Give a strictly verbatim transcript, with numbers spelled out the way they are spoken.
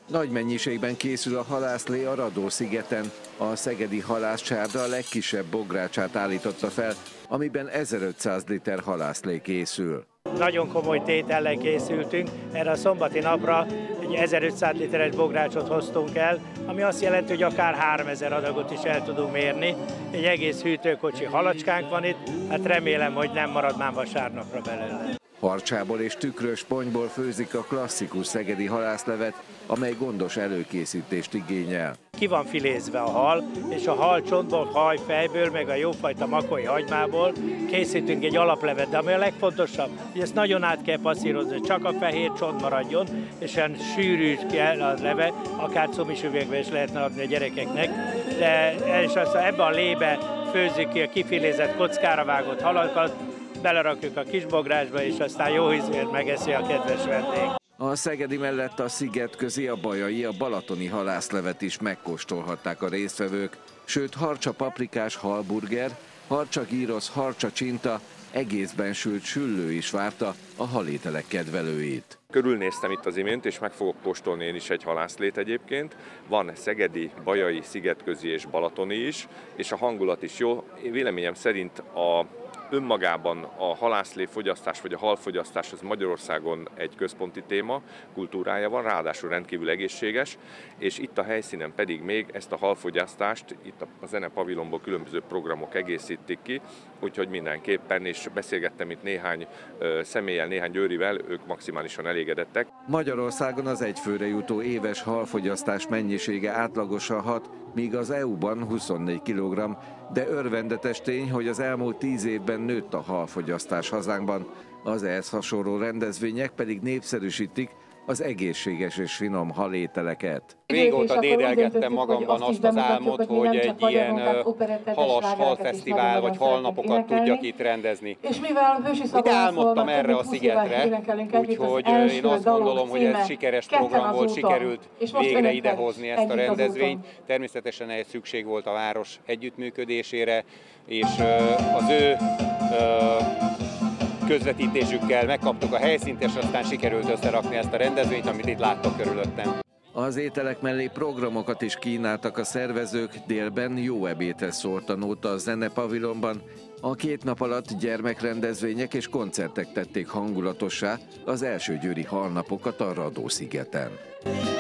Nagy mennyiségben készül a halászlé a Radó-szigeten. A szegedi halászcsárda a legkisebb bográcsát állította fel, amiben ezerötszáz liter halászlé készül. Nagyon komoly tétellel készültünk, erre a szombati napra egy ezerötszáz literes bográcsot hoztunk el, ami azt jelenti, hogy akár háromezer adagot is el tudunk mérni. Egy egész hűtőkocsi halacskánk van itt, hát remélem, hogy nem marad már vasárnapra belőle. Harcsából és tükrös ponyból főzik a klasszikus szegedi halászlevet, amely gondos előkészítést igényel. Ki van filézve a hal, és a hal csontból, hajfejből, meg a jófajta makói hagymából készítünk egy alaplevet, de ami a legfontosabb, hogy ezt nagyon át kell passzírozni, hogy csak a fehér csont maradjon, és olyan sűrű kell a leve, akár cumis üvegbe is lehetne adni a gyerekeknek, de és aztán ebbe a lébe főzzük ki a kifilézett kockára vágott halakat, belerakjuk a kis bográcsba, és aztán jó ízűen megeszi a kedves vendég. A szegedi mellett a szigetközi, a bajai, a balatoni halászlevet is megkóstolhatták a résztvevők, sőt harcsa paprikás halburger, harcsa gyrosz, harcsa csinta, egészben sült süllő is várta a halételek kedvelőit. Körülnéztem itt az imént, és meg fogok kóstolni én is egy halászlét egyébként. Van szegedi, bajai, szigetközi és balatoni is, és a hangulat is jó. Én véleményem szerint a önmagában a halászlé fogyasztás vagy a halfogyasztás az Magyarországon egy központi téma, kultúrája van, ráadásul rendkívül egészséges, és itt a helyszínen pedig még ezt a halfogyasztást, itt a zenepavilonból különböző programok egészítik ki, úgyhogy mindenképpen, és beszélgettem itt néhány személlyel, néhány győrivel, ők maximálisan elégedettek. Magyarországon az egyfőre jutó éves halfogyasztás mennyisége átlagosan hat, míg az é u-ban huszonnégy kilogramm, de örvendetes tény, hogy az elmúlt tíz évben nőtt a halfogyasztás hazánkban, az ehhez hasonló rendezvények pedig népszerűsítik az egészséges és finom halételeket. Régóta dédelgettem magamban azt az álmot, hogy egy ilyen halas halfesztivál vagy halnapokat tudjak itt rendezni. Itt álmodtam erre a szigetre, úgyhogy én azt gondolom, hogy ez sikeres program volt, sikerült végre idehozni ezt a rendezvényt. Természetesen ehhez szükség volt a város együttműködésére, és az ő közvetítésükkel megkaptuk a helyszínt, és aztán sikerült összerakni ezt a rendezvényt, amit itt láttok körülöttem. Az ételek mellé programokat is kínáltak a szervezők, délben jó ebédhez szórt a nóta a zenepavilonban. A két nap alatt gyermekrendezvények és koncertek tették hangulatossá az első győri halnapokat a Radó-szigeten.